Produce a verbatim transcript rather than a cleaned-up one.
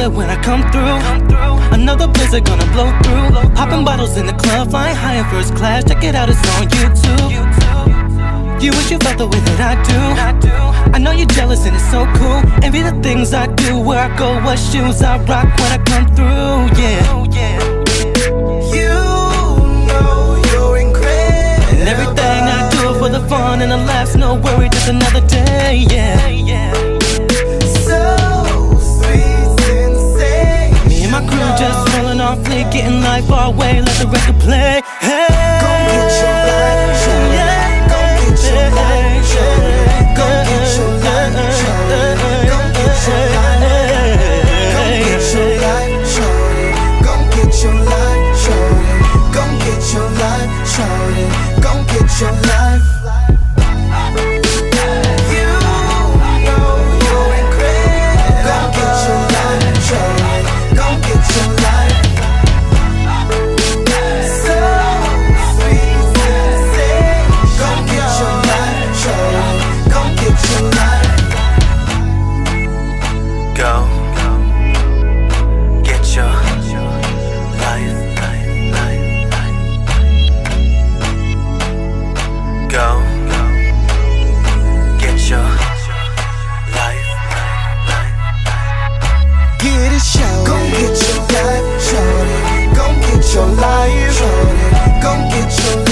it when I come through. Another blizzard gonna blow through. Popping bottles in the club, flying high in first class. Check it out, it's on YouTube. You wish you felt the way that I do. I know you're jealous and it's so cool. Envy the things I do, where I go, what shoes I rock when I come through. Yeah. You know you're incredible, and everything I do for the fun and the laughs, no worry, just another day. Yeah. So sweet sensation. Me and my crew just rolling off fleek, getting life our way, let the record play. Hey, go get your life, show it. Go get your life, show it. Go get your life, show it. Go get your life, show it. Go get your life, show it. Go get your life, show it. Go get your life. Go get your life, show it. Go get your life, show it. Go get your